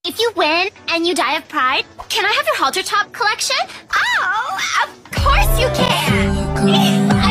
If you win and you die of pride, can I have your halter top collection? Oh, of course you can!